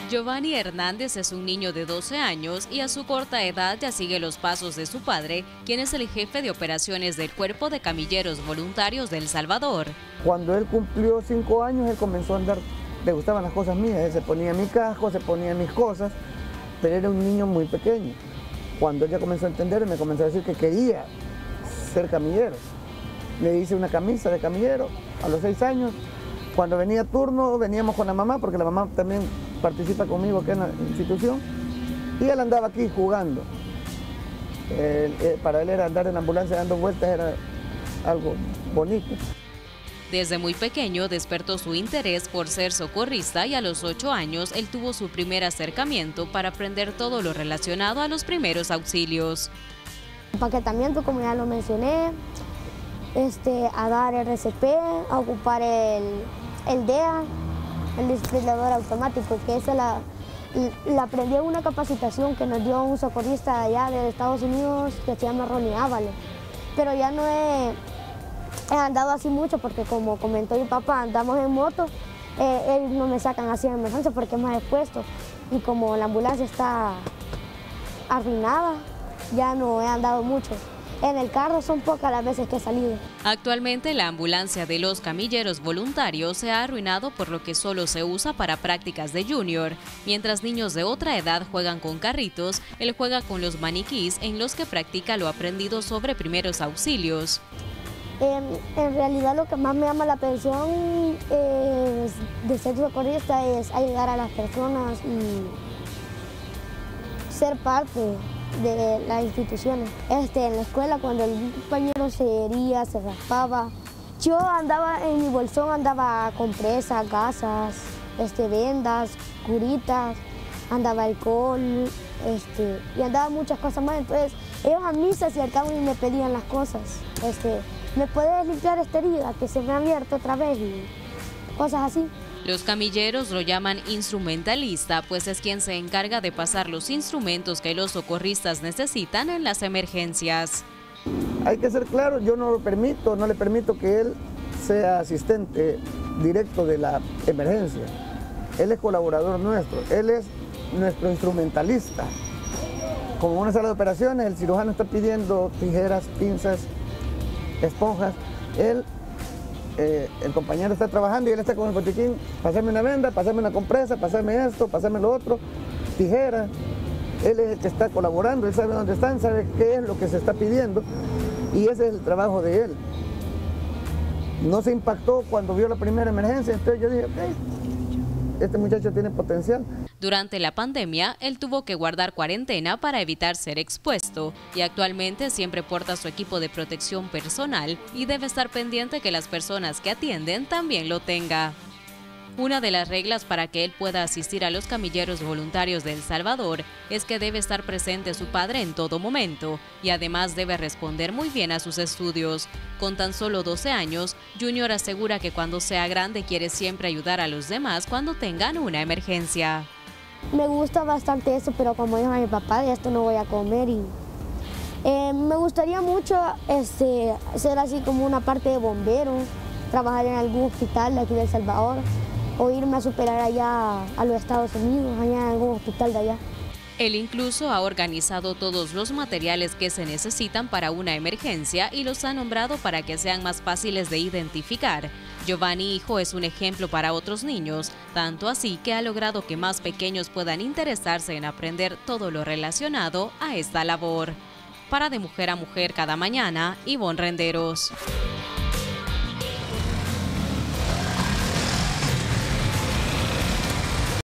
Giovanni Hernández es un niño de 12 años y a su corta edad ya sigue los pasos de su padre, quien es el jefe de operaciones del Cuerpo de Camilleros Voluntarios de El Salvador. Cuando él cumplió 5 años, él comenzó a andar, le gustaban las cosas mías, él se ponía mi casco, se ponía mis cosas, pero era un niño muy pequeño. Cuando él ya comenzó a entender, me comenzó a decir que quería ser camillero. Le hice una camisa de camillero a los 6 años. Cuando venía turno, veníamos con la mamá, porque la mamá también participa conmigo aquí en la institución, y él andaba aquí jugando. Para él era andar en la ambulancia dando vueltas, era algo bonito. Desde muy pequeño despertó su interés por ser socorrista y a los 8 años él tuvo su primer acercamiento para aprender todo lo relacionado a los primeros auxilios. Empaquetamiento, como ya lo mencioné, a dar RCP, a ocupar el DEA, el desfibrilador automático, que esa la aprendí en una capacitación que nos dio un socorrista allá de Estados Unidos que se llama Ronnie Ávale. Pero ya no he andado así mucho porque, como comentó mi papá, andamos en moto, ellos no me sacan así en emergencia porque es más expuesto. Y como la ambulancia está arruinada, ya no he andado mucho. En el carro son pocas las veces que he salido. Actualmente la ambulancia de los camilleros voluntarios se ha arruinado, por lo que solo se usa para prácticas de junior. Mientras niños de otra edad juegan con carritos, él juega con los maniquís en los que practica lo aprendido sobre primeros auxilios. En realidad lo que más me llama la atención de ser socorrista es ayudar a las personas y ser parte de las instituciones. En la escuela, cuando algún compañero se hería, se raspaba, yo andaba en mi bolsón, andaba compresas, gasas, vendas, curitas, andaba alcohol, y andaba muchas cosas más. Entonces ellos a mí se acercaban y me pedían las cosas. ¿Me puedes limpiar esta herida que se me ha abierto otra vez? Y cosas así. Los camilleros lo llaman instrumentalista, pues es quien se encarga de pasar los instrumentos que los socorristas necesitan en las emergencias. Hay que ser claro, yo no le permito que él sea asistente directo de la emergencia. Él es colaborador nuestro, él es nuestro instrumentalista. Como en una sala de operaciones, el cirujano está pidiendo tijeras, pinzas, esponjas, el compañero está trabajando y él está con el botiquín, pasarme una venda, pasarme una compresa, pasarme esto, pasarme lo otro, tijera. Él es el que está colaborando, él sabe dónde están, sabe qué es lo que se está pidiendo y ese es el trabajo de él. No se impactó cuando vio la primera emergencia, entonces yo dije, ok, este muchacho tiene potencial. Durante la pandemia, él tuvo que guardar cuarentena para evitar ser expuesto y actualmente siempre porta su equipo de protección personal y debe estar pendiente que las personas que atienden también lo tengan. Una de las reglas para que él pueda asistir a los camilleros voluntarios de El Salvador es que debe estar presente su padre en todo momento y además debe responder muy bien a sus estudios. Con tan solo 12 años, Junior asegura que cuando sea grande quiere siempre ayudar a los demás cuando tengan una emergencia. Me gusta bastante eso, pero como dijo mi papá, de esto no voy a comer y me gustaría mucho ser así como una parte de bombero, trabajar en algún hospital de aquí de El Salvador o irme a superar allá a los Estados Unidos, allá en algún hospital de allá. Él incluso ha organizado todos los materiales que se necesitan para una emergencia y los ha nombrado para que sean más fáciles de identificar. Giovanni hijo es un ejemplo para otros niños, tanto así que ha logrado que más pequeños puedan interesarse en aprender todo lo relacionado a esta labor. Para De Mujer a Mujer cada mañana, Ivonne Renderos.